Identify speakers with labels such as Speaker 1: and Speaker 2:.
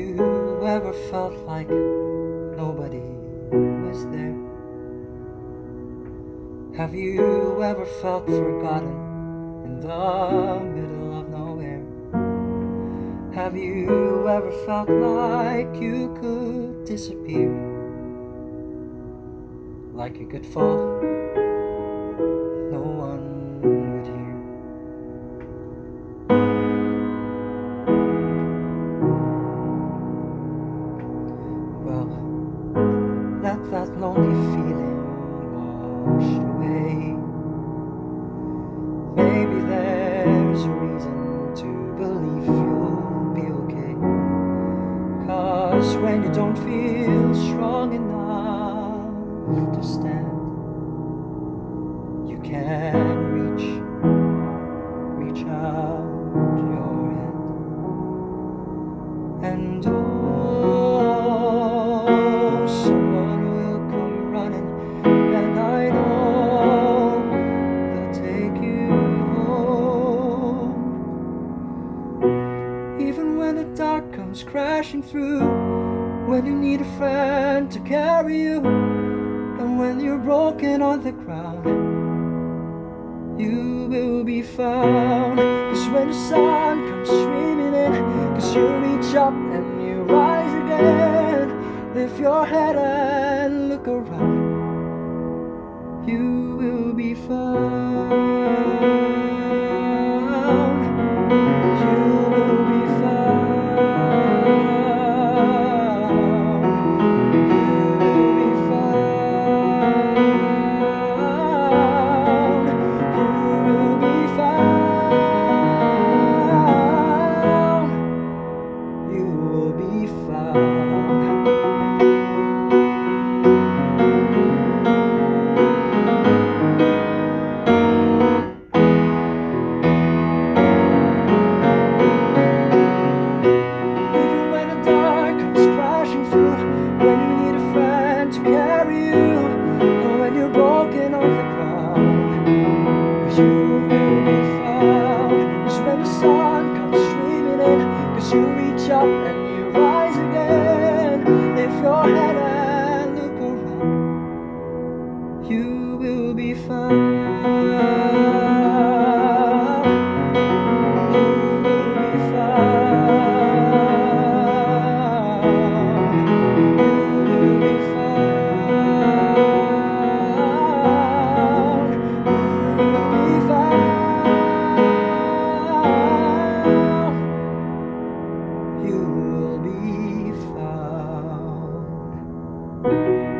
Speaker 1: you ever felt like nobody was there? Have you ever felt forgotten in the middle of nowhere? Have you ever felt like you could disappear? Like you could fall, no one would hear. Well, let that lonely feeling wash away. Maybe there's a reason to believe you'll be okay. 'Cause when you don't feel strong enough to stand, you can reach out your hand. And someone will come running, and I know they'll take you home. Even when the dark comes crashing through, when you need a friend to carry you, and when you're broken on the ground, you will be found. 'Cause when the sun comes streaming in, 'cause you reach up and you rise again, lift your head and look around, you will be found. You will be found. You will be found. You will be found. You will be found. When you need a friend to carry you, or when you're broken on the ground, you will be found. 'Cause when the sun comes streaming in, 'cause you reach up and you rise again, lift your head and look around, you will be found. You will be found. You will be found. You will be found. You will be found.